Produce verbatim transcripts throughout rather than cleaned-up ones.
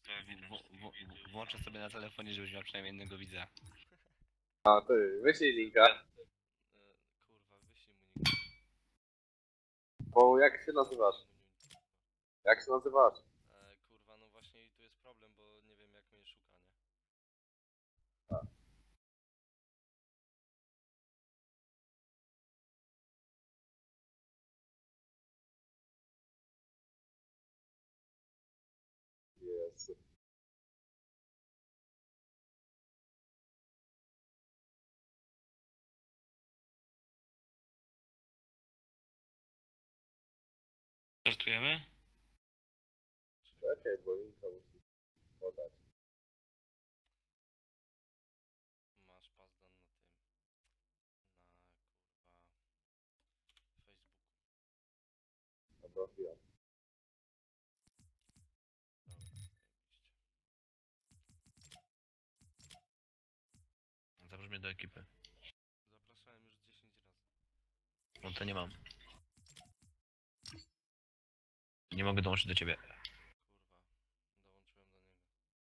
W, w, włączę sobie na telefonie, żebyś miał przynajmniej jednego widza. A ty, wyślij linka. E, kurwa, wyślij mu nick. Bo jak się nazywasz? Jak się nazywasz? E, kurwa, no właśnie i tu jest problem, bo nie wiem jak mnie szuka, nie? Jezu. Startujemy? Czekaj, bo linka musi podać. Masz pazdan na tym. Na kurwa Facebooku. Dobra, chwila. Dobra, zajebiście. Zaprosz mnie do ekipy. Zapraszałem już dziesięć razy. No to nie mam. Nie mogę dołączyć do ciebie. Kurwa, dołączyłem do niego.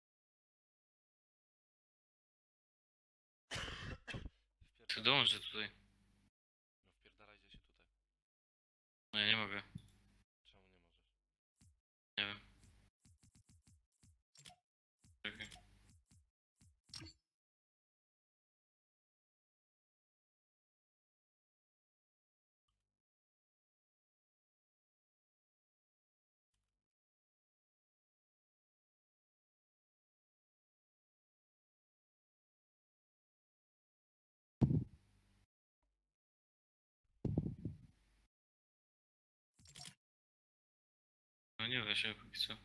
Ty dołączę tutaj. No wpierdalajcie się tutaj. No ja nie mogę. Czemu nie możesz? Nie wiem. Czekaj. No nie da się póki co.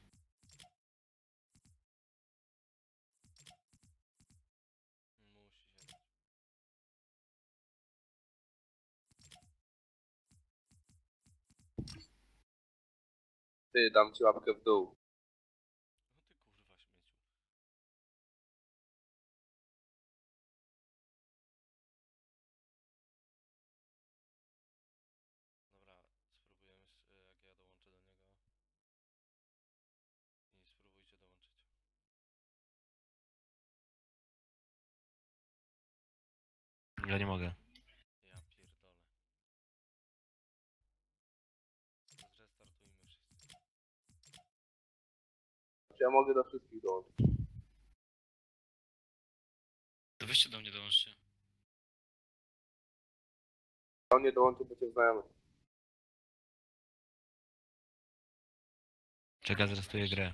Musi się dać. Ty, dam ci łapkę w dół. No ty kurwa śmieciu. Dobra, spróbujemy s- jak ja dołączę do niego. I spróbujcie dołączyć. Ja nie mogę. Ja pierdolę. Zrestartujmy wszyscy. Czy ja mogę do wszystkich dołączyć? To weźcie do mnie dołączcie. Do mnie dołączy, bo cię znajomy. Czekaj, zrestuję grę.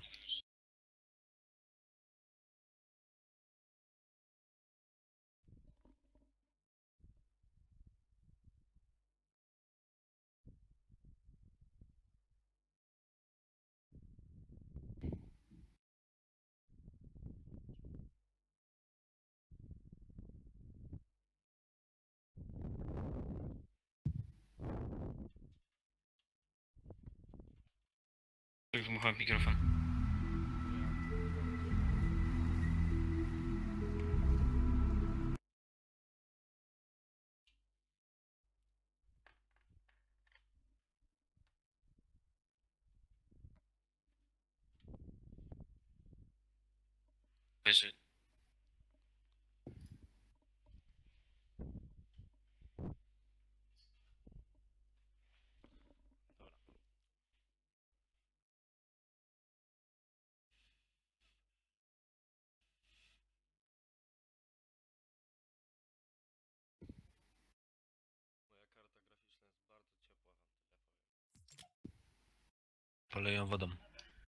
Tak wmuchałem mikrofon. Wiesz, Dobra. Moja karta graficzna jest bardzo ciepła, wam tyle powiem. poleję wodą. No.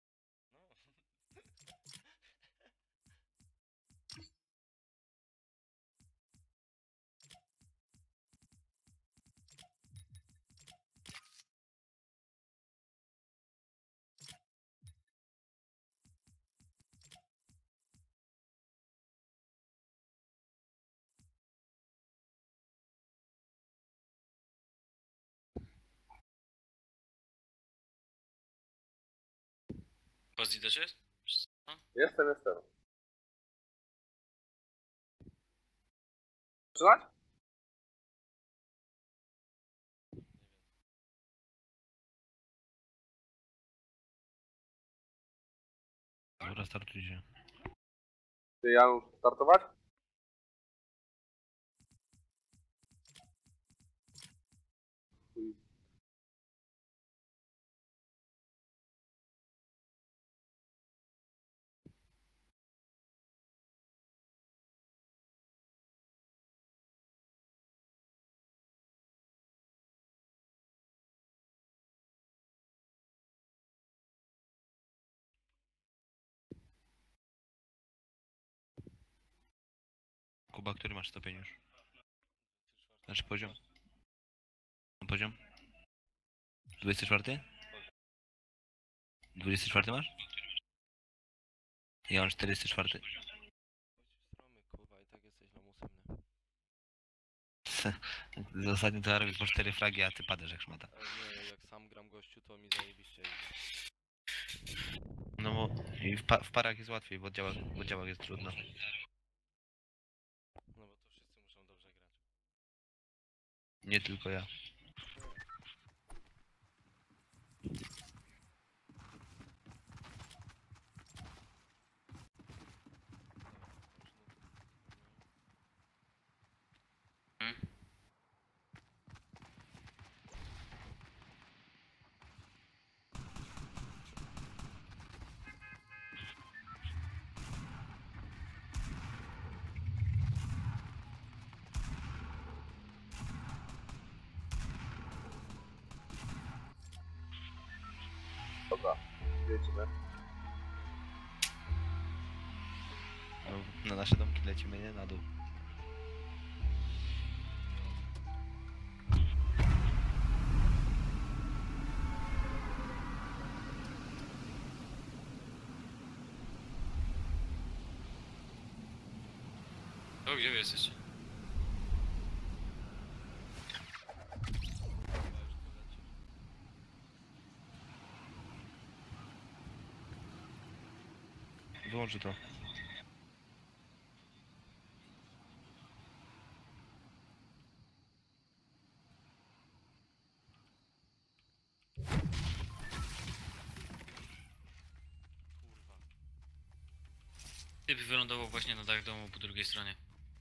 Pozdi też jest? Jestem, jestem. Zaczynać? Nie wiem. Dobra, startujcie. Ty, Janusz, startować? Chuj. Kuba, który masz stopień już? Znaczy poziom? Poziom? dwudziesty czwarty? dwudziesty czwarty masz? Ja mam czterdzieści cztery. Stromy, kurwa, i tak jesteś lamusem, nie? Z ostatnim to robisz po cztery fragi, a ty padasz jak szmata. Ale nie, jak sam gram gościu, to mi zajebiście idzie. No bo i w, pa w parach jest łatwiej, w oddziałach, w oddziałach jest trudno. No bo to wszyscy muszą dobrze grać. Nie tylko ja. Dobra, lecimy. No, na nasze domki lecimy, nie? Na dół. O, gdzie wy jesteście? Wyłączy to. Kurwa. Typ wylądował właśnie na dach domu po drugiej stronie.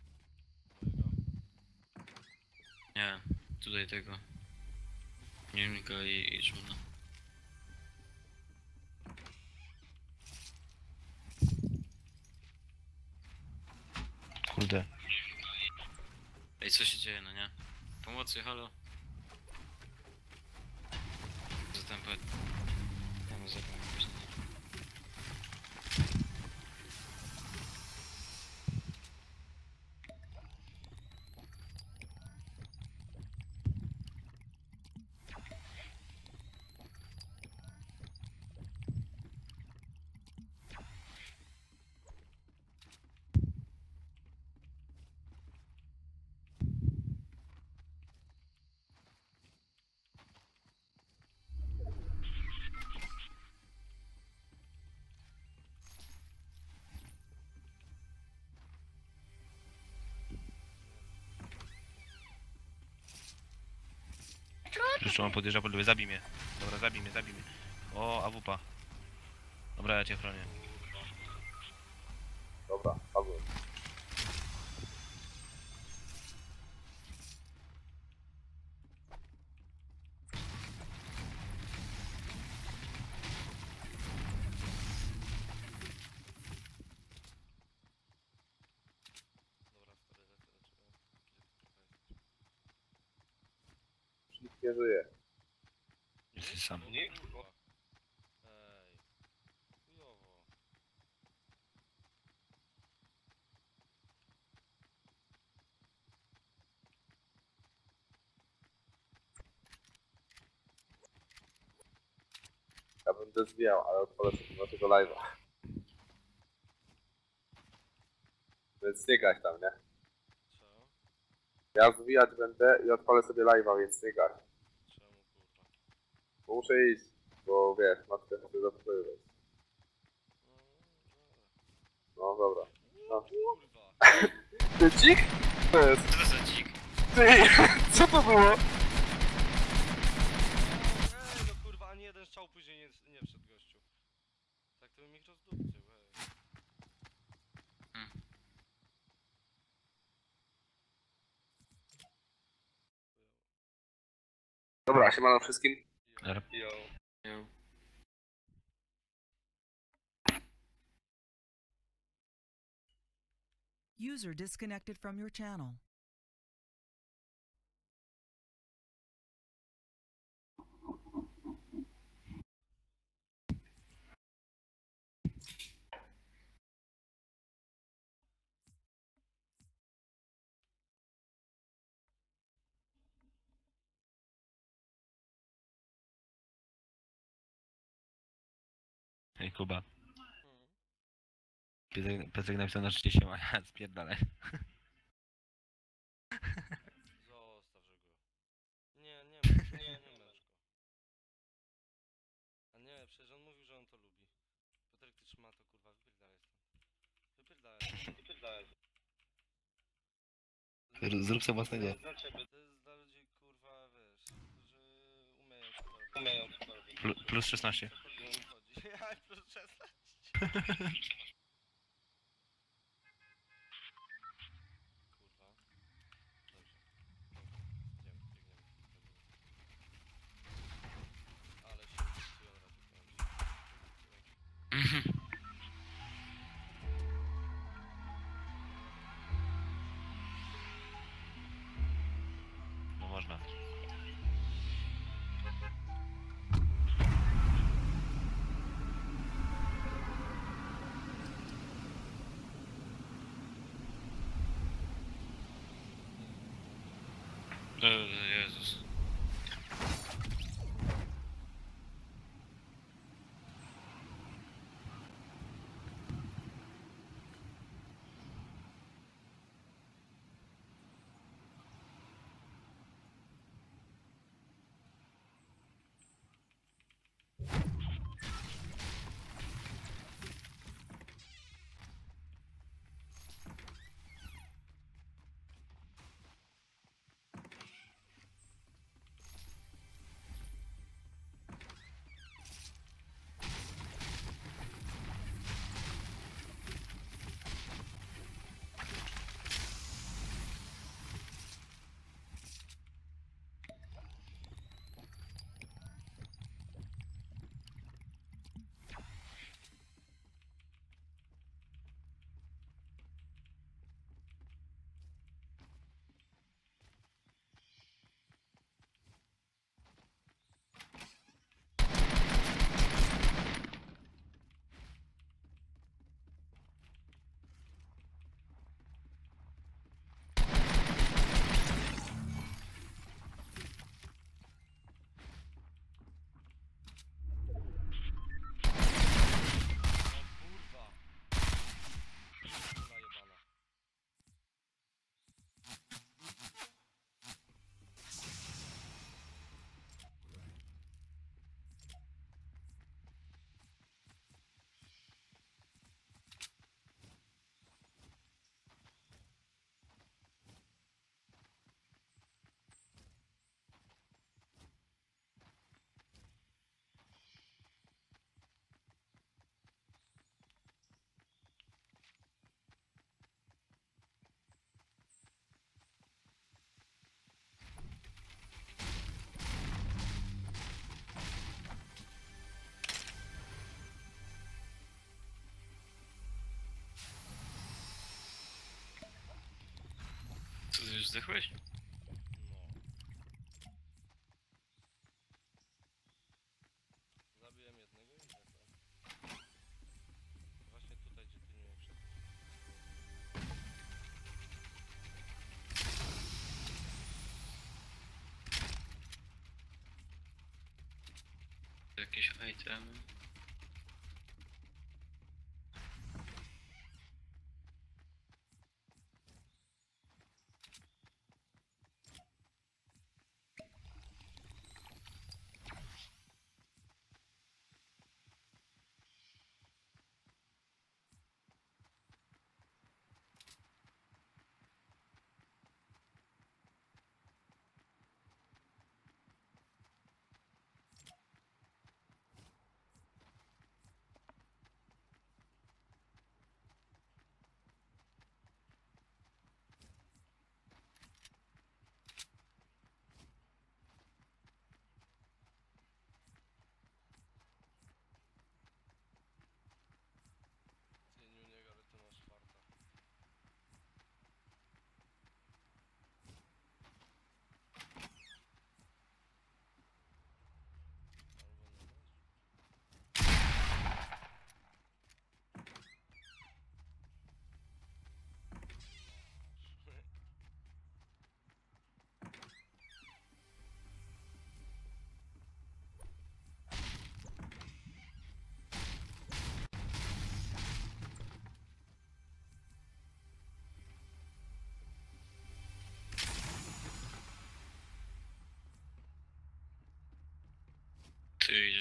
Nie, tutaj tego. Niemnika i, i Szymona. Kurde. Ej, co się dzieje, no nie? Pomocy, halo? Za tempę. Ja mu zapomnę później. Jeszcze on podjeżdża po lewej, zabij mnie. Dobra, zabij mnie, zabij mnie. O, awupa. Dobra, ja cię chronię. Dobra, padłem. Dobra, stary, lecę do ciebie. Gdzie ty kurwa jesteś? Nikt nie żyje. Jesteś sam. Nie, kurwa. Ej. Chujowo. Ja będę zwijał, ale odpalę sobie naszego live'a. Więc nie grać tam, nie? Co? Ja zwijać będę i odpalę sobie live'a, więc nie grać. Czemu kurwa? Bo muszę iść, bo wiesz, matkę chcę zapływać. No, dobra. No dobra. No. Kurwa. Ty dzik? To jest. Co to za dzik? Ty, co to było? Ej, no kurwa, ani jeden strzał później nie, nie wszedł gościu. Tak to bym ich rozdupcył, ej. Dobra, siemano wszystkim. Dobra. Yo. Jo. User disconnected from your channel. Hej, Kuba. Hmm. Piotrek, Piotrek napisał na szczycie się, a spierdalaj. Zostaw, że go. Nie, nie męcz, nie, nie męcz go. A nie, przecież on mówił, że on to lubi. Piotrek, ty trzyma to, kurwa, wypierdalaj stąd. Wypierdalaj stąd, wypierdalaj stąd. Zrób sobie własnego. To jest dla ciebie, to jest dla ludzi, kurwa, wiesz, którzy umieją to robić. Umieją to robić. Plu- plus szesnaście. Cokolwiek im chodzi. Ja, plus szesnaście. Kurwa. Dobrze. Idziemy, biegniemy. Ale się zepsują raczej, powiem ci. Mhm. No można. O Jezus. No kurwa. Kurwa jebana. Co, ty już zdechłeś? No. Zabiłem jednego i zdechłem. Właśnie tutaj, gdzie ty nie wszedł. Jakieś item.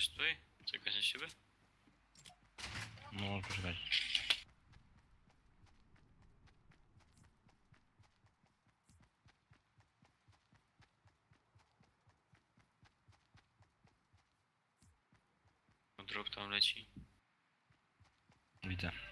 tutaj? Czekać na siebie? No, poczekaj. No, drop tam leci. Widzę.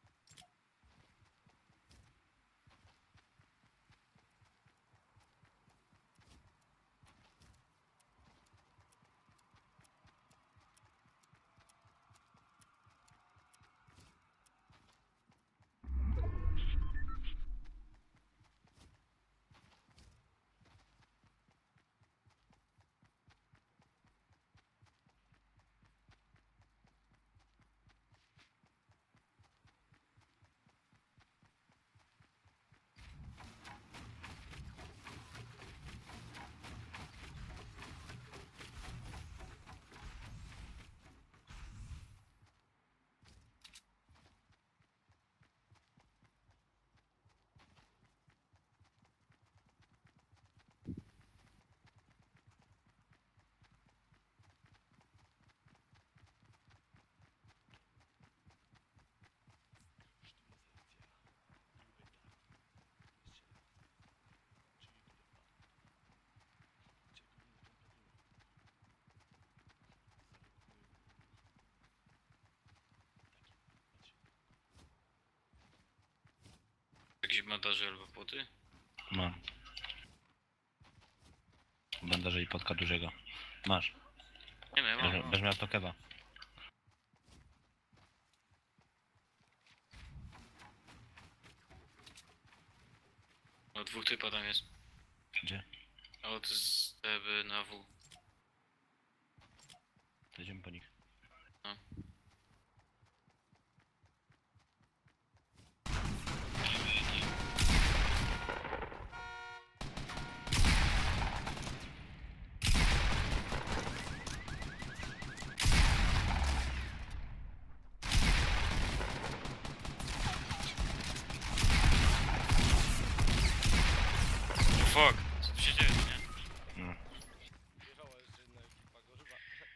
Jakieś bandaże albo płoty? Mam. Bandaże i potka dużego. Masz. Nie no, ja mam. Będziesz, mam. będziesz miał to kewa. O, dwóch typa tam jest. Gdzie? A od z D B na W. To idziemy po nich. No. Oh fuck! Co tu się dzieje, no nie? No. Wjechała jeszcze jedna ekipa, kurwa.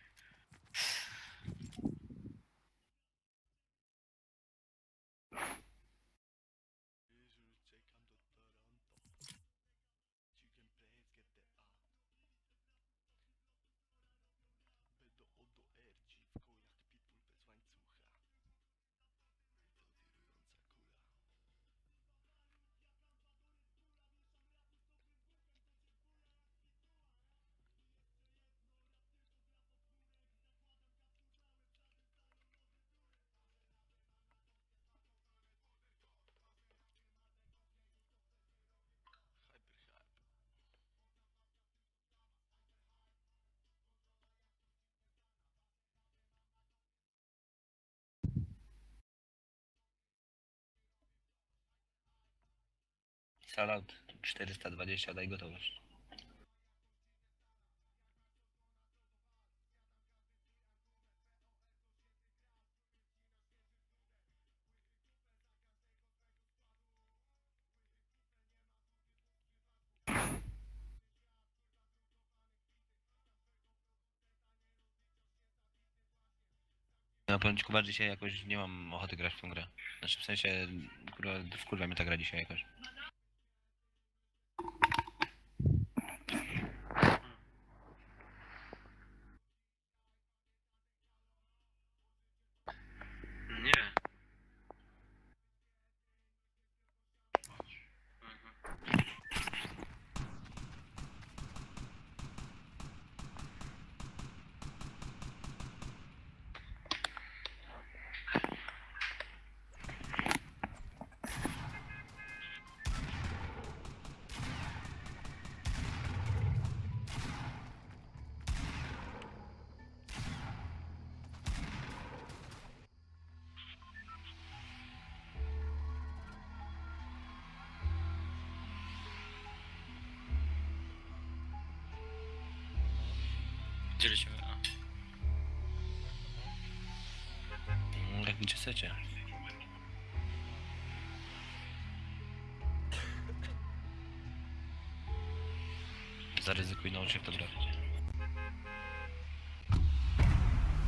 Salat czterysta dwadzieścia, daj gotowość. Na powiem ci, Kuba, dzisiaj jakoś nie mam ochoty grać w tą grę. Znaczy w sensie, kurwa, wkurwa mnie ta gra dzisiaj jakoś. Nie. Gdzie lecimy? A. Mm, Jak gdzie chcecie. Zaryzykuj, naucz się w to grać.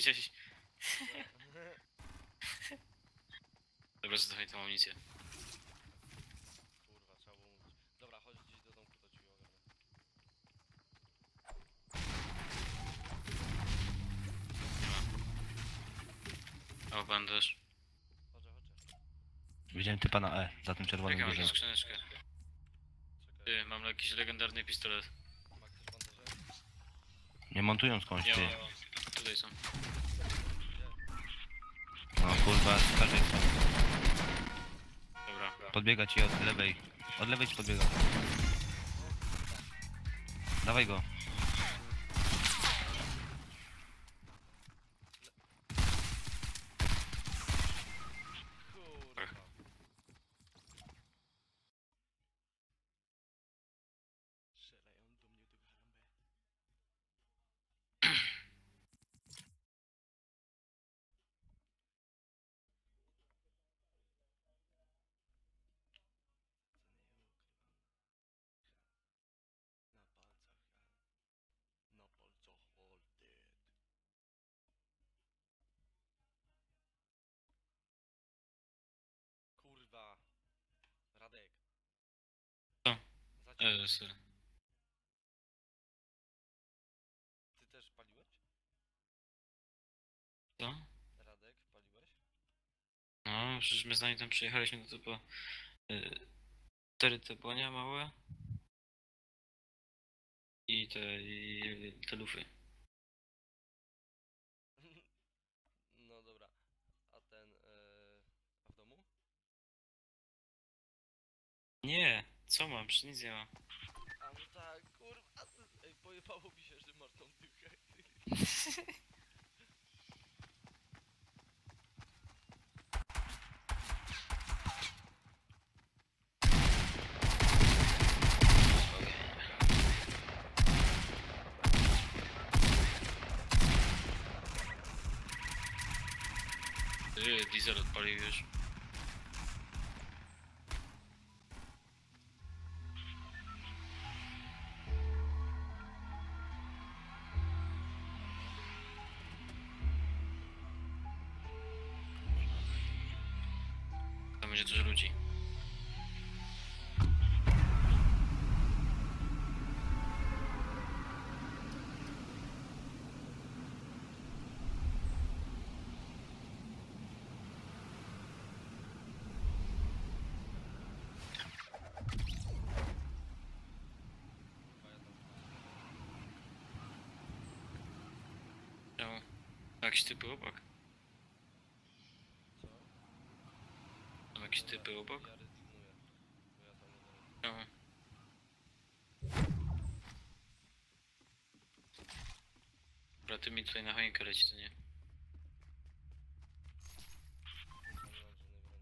widziałeś? Dobra, zadawaj tą amunicję. Kurwa, trzeba było mówić. Dobra, chodź gdzieś do domku, to ci ogarnę. O, bandaż. Chodź, chodź. Widziałem typa na E, za tym czerwonym Czekam dużym. na skrzyneczkę. Czekaj, Ty, mam jakiś legendarny pistolet. ma ktoś bandaże? Nie montują skądś, Nie ty. ma. Tutaj są. No kurwa, skażej są. Dobra. Podbiega ci od lewej. Od lewej ci podbiega. Dawaj go. Kurwa. Strzelają do mnie do garambę. Na palcach Walted. Kurwa. Radek. Co? Zaciągnij. E, sorry. Ty też paliłeś? Co? Radek, paliłeś? No, przecież my zanim tam przyjechaliśmy, no to po... Y, cztery te błonia małe. I te, i te lufy. No dobra. A ten, e, a w domu? Nie! Co mam? Przecież nic nie ma. A no tak, kurwa. Ej, pojebało mi się, że masz tą dychę. Ty, diesel odpalił już. Tam będzie dużo ludzi. Czemu? Jakieś typy obok? Co? Są jakieś typy obok? Ja rezygnuję. Bo ja tam nie będę. Czemu? Dobra, ty mi tutaj na choinkę leci, to nie? Ja nie mam żadnej broni.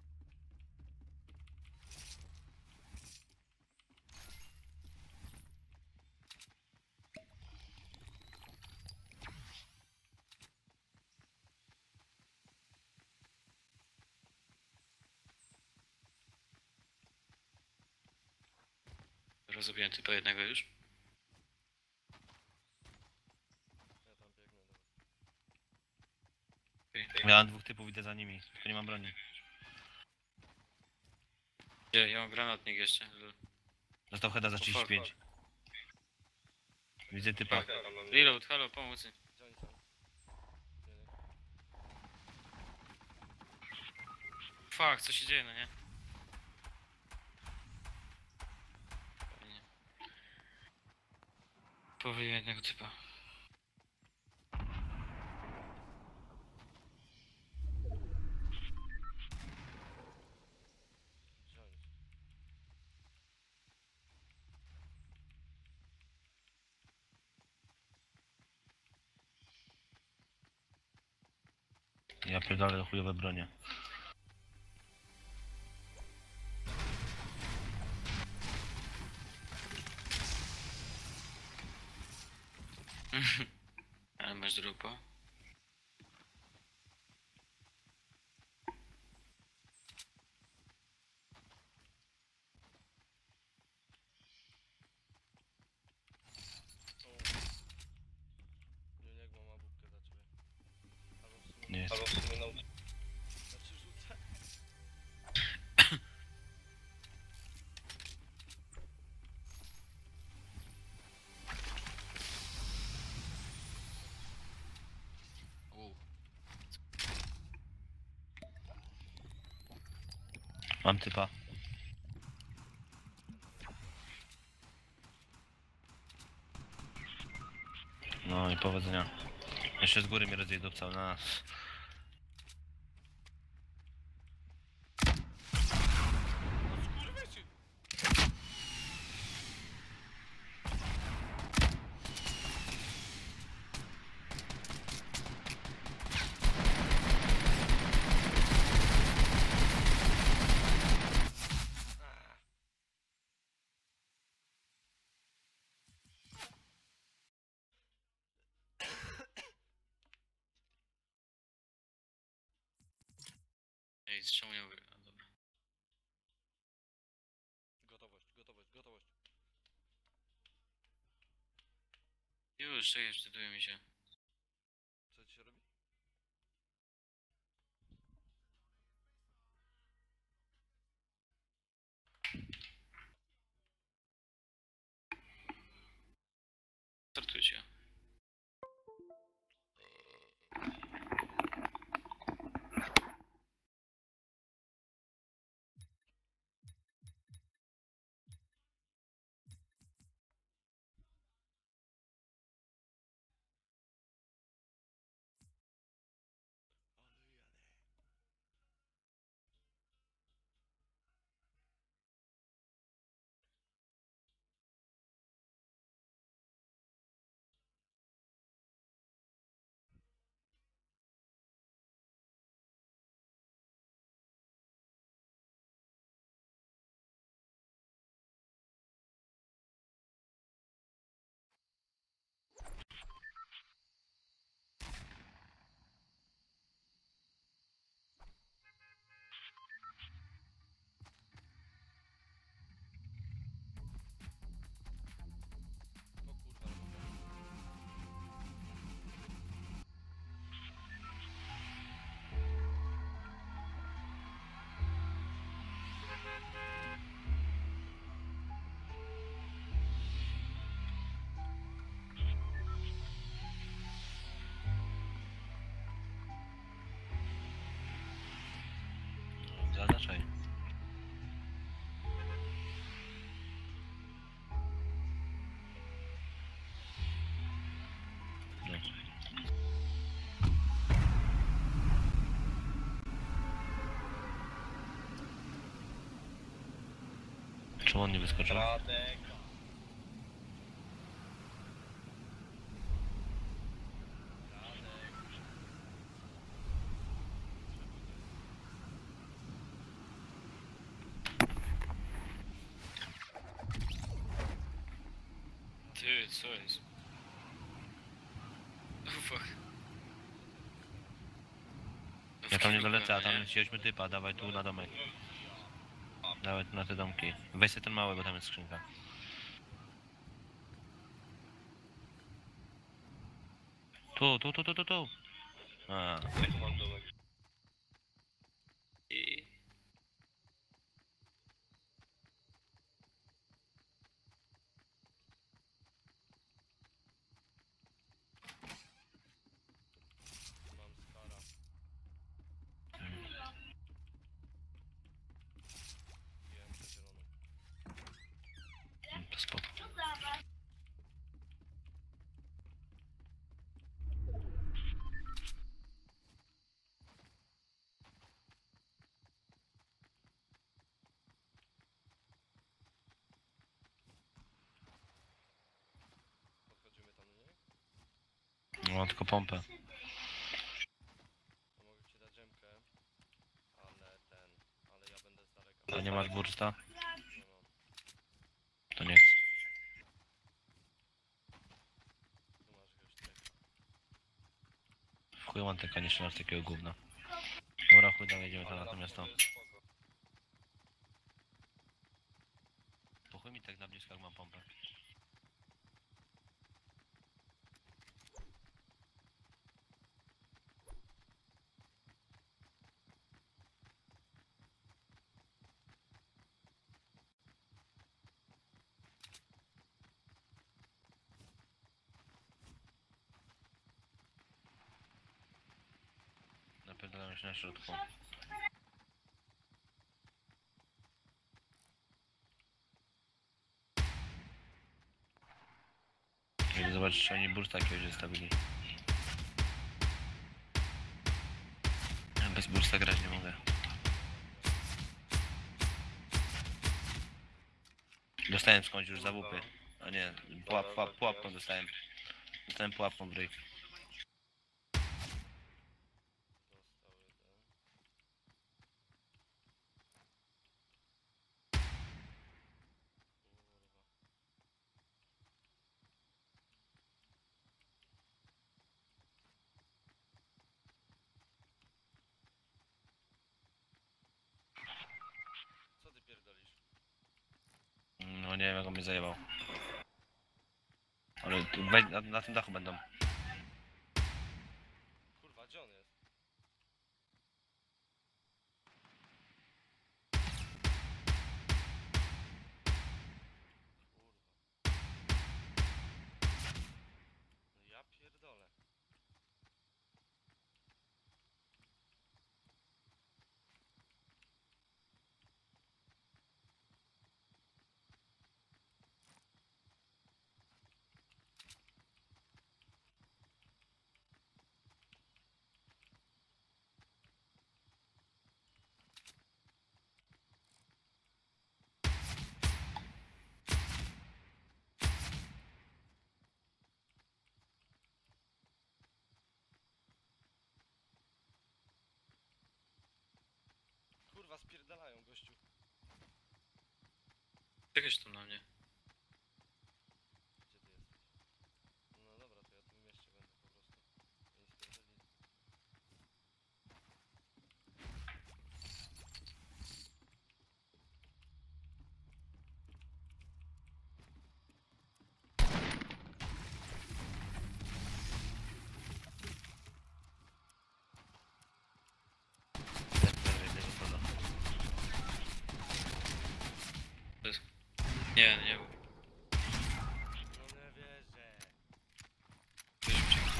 Rozobiłem typa jednego już. Ja tam biegnę do was. Ja mam dwóch typów, idę za nimi, tylko nie mam broni. Gdzie? Ja mam granatnik jeszcze. Lol. Dostał heada za trzydzieści pięć. Widzę typa. Reload, halo, pomocy. Gdzie oni są? Jeden. Fuck, co się dzieje, no nie? Fajnie. Powoliłem jednego typa. Gdzie oni są? Ja pierdolę chujowe bronie. Ale masz drupa. Juniek ma mabutkę dla ciebie. Nie jest. Albo w sumie na... Znaczy rzucę? U. Mam typa. No i powodzenia. Jeszcze z góry mnie rozjedupcał na nas. Ej, czemu nie mówię? A, dobra. Gotowość, gotowość, gotowość. Już, czekaj, wczytuje mi się. Co ci się robi? Startujcie. O kurwa. Zaznaczaj. No. Czemu on nie wyskoczył? Radek. Ty, co jest? Oh fuck. Ja tam nie dolecę, a tam wzięliśmy typa, dawaj tu na domek. Dawaj tu na te domki. Weź sobie ten mały, bo tam jest skrzynka. Tu, tu, tu, tu, tu, tu. A, Mam domek. I... Mam skara. Wiem, że zielony. to spoko. Podchodzimy tam, nie? No tylko pompę. To mogę ci dać dżemkę. Ale ten... Ale ja będę z daleka. A nie masz bursta? Nie mam. To nie chcę. Tu masz jakiegoś treka. W chuj mam taka, nie strzelasz takiego gówna. Dobra, chuj, dawaj, jedziemy tam Ale na to raz miasto. to jest spoko. Po chuj mi tak na bliskach mam pompę. już na środku. Żeby zobaczyć, czy oni bursta jakiegoś zostawili. Ja bez bursta grać nie mogę. Dostałem skądś już za łupy. A nie, pułap, pułap, pułapką dostałem. Dostałem pułapką w ryj. Dostał jeden. Kurwa. Co ty pierdolisz? No nie wiem, jak on mnie zajebał. Ale tu weź, na, na tym dachu będą. Kurwa, gdzie on jest? Kurwa. No ja pierdolę. Kurwa, spierdalają, gościu. Czekaj tam na mnie. Gdzie ty jesteś? No dobra, to ja tu w mieście będę po prostu. Oni spierdolili. Dobra, idę do przodu. To jest... Nie, nie był. No nie wierzę. To jest uciekł.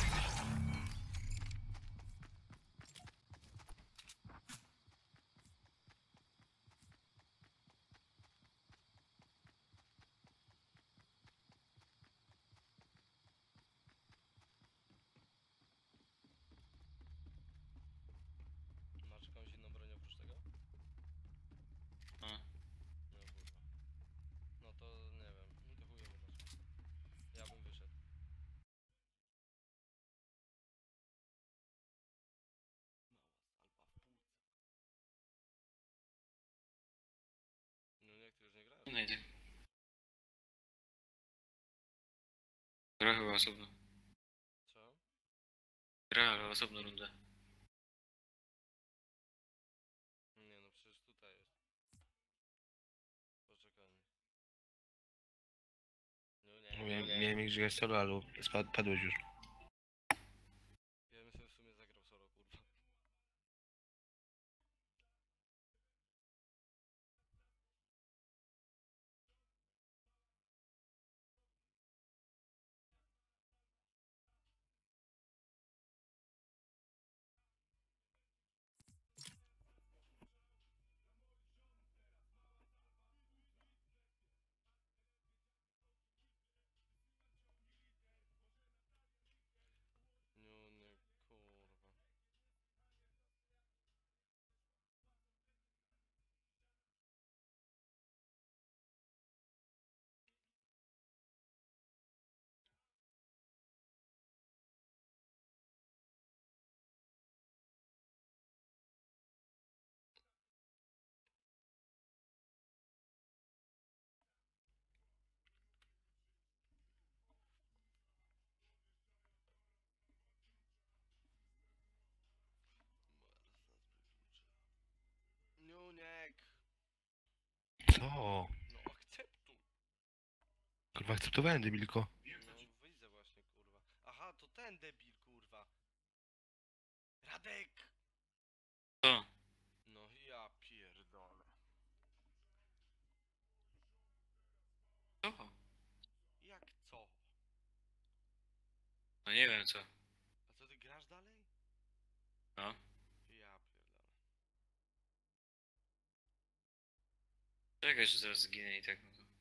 Masz jakąś inną broń oprócz tego? No. No kurwa. No to nie wiem. No to chujowo masz. Ja bym wyszedł. No jak ty już nie grasz? Nie znajdę. Gra chyba osobno. Co? Gra, ale osobną rundę. Nie no przecież tutaj jest. Poczekajmy. No nie, Miałem, nie. miałem ich grać solo, ale spad, padłeś już. Ja bym sobie w sumie zagrał solo, kurwa. No nie, kurwa. Niuniek! Co? No akceptuj! Kurwa, akceptowałem, debilko. No widzę właśnie, kurwa. Aha, to ten debil, kurwa. Radek! Co? No ja pierdolę. Co? Jak co? No nie wiem co. A co ty grasz dalej? No. Ja Czekaj, że zaraz zginę i tak. No to...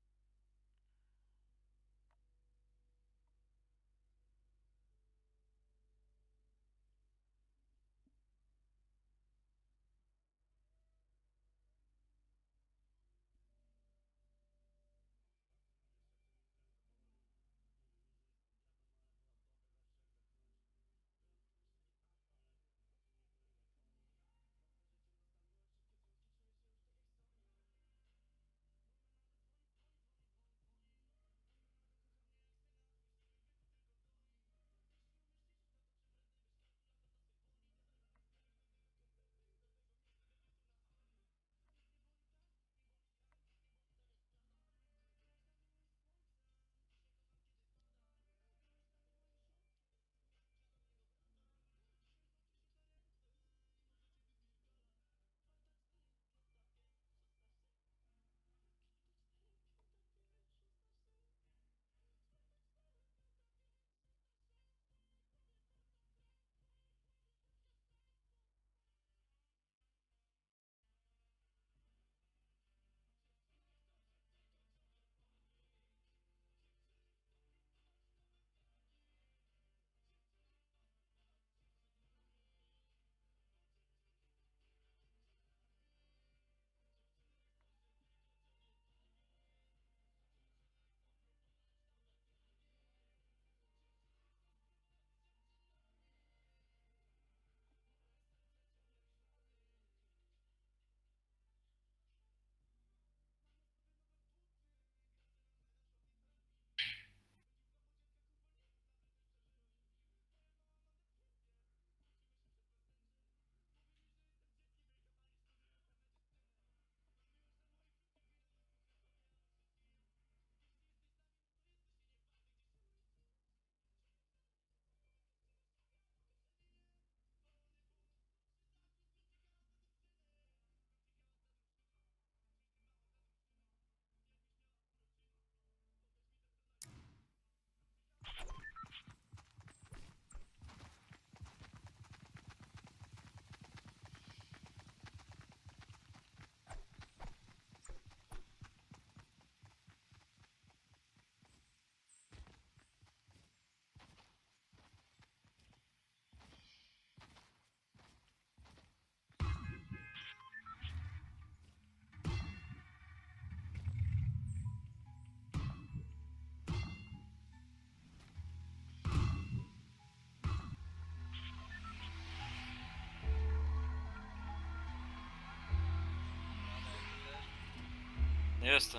Nie jestem.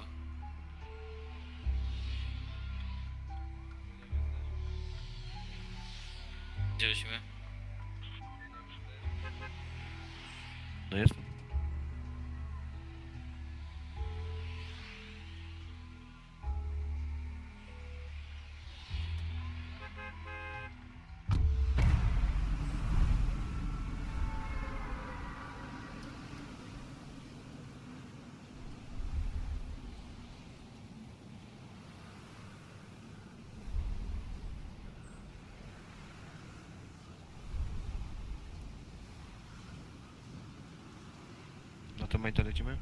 Gdzie lecimy? No jest. No to my to lecimy?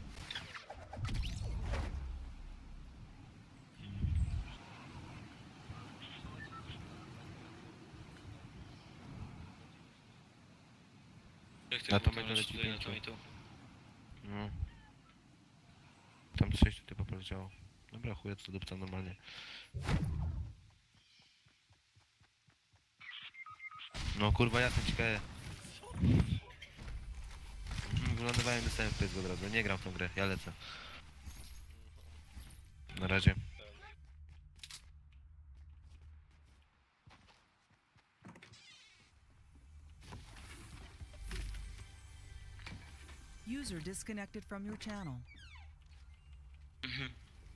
Jak Na tylko to my to leci leci tutaj, na to pięciu. i tu. No. Tam sześć tutaj poleciało. Dobra, chuj, co dupca normalnie. No kurwa, jasne, ciekawe. Mhm, Wylądowałem, dostałem w pysk od razu. Nie gram w tą grę, ja lecę. Na razie. User disconnected from your channel. Mhm.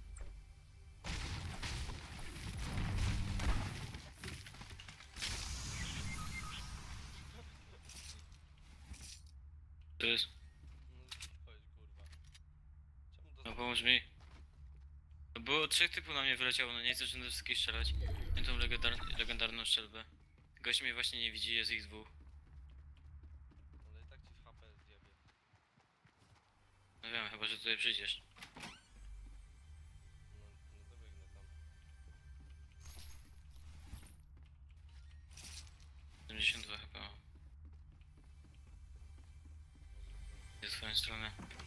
To jest. No chodź kurwa. Czemu to No pomóż mi. No było trzech typów na mnie wyleciało, no nie chcę przede wszystkim strzelać. Miałem tą legendar legendarną strzelbę. Gość mnie właśnie nie widzi, jest ich dwóch. Ale i tak ci w H P zjebie. No wiem, chyba że tutaj przyjdziesz. No, no to biegnę tam. siedemdziesiąt dwa chyba. Idę w twoją stronę.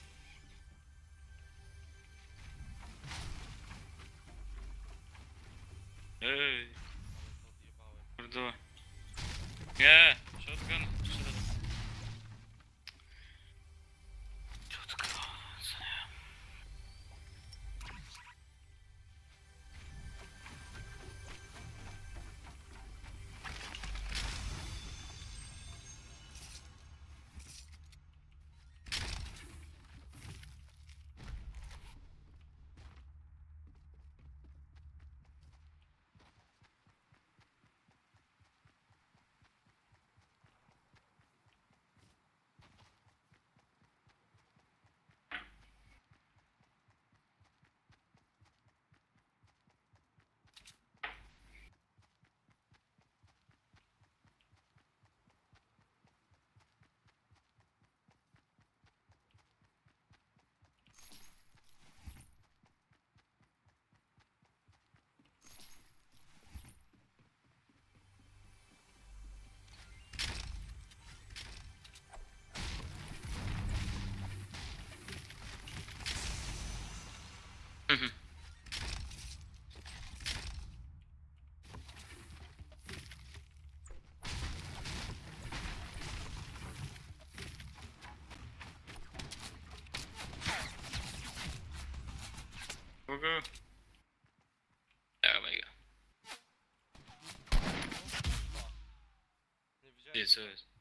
Ej, Ale to odjebałem. kurde. Nie! Shotgun! Shotgun! Shotgun, co nie? Mhm. Mogę? Ja mega. Nie widziałem. Gdzie co jest?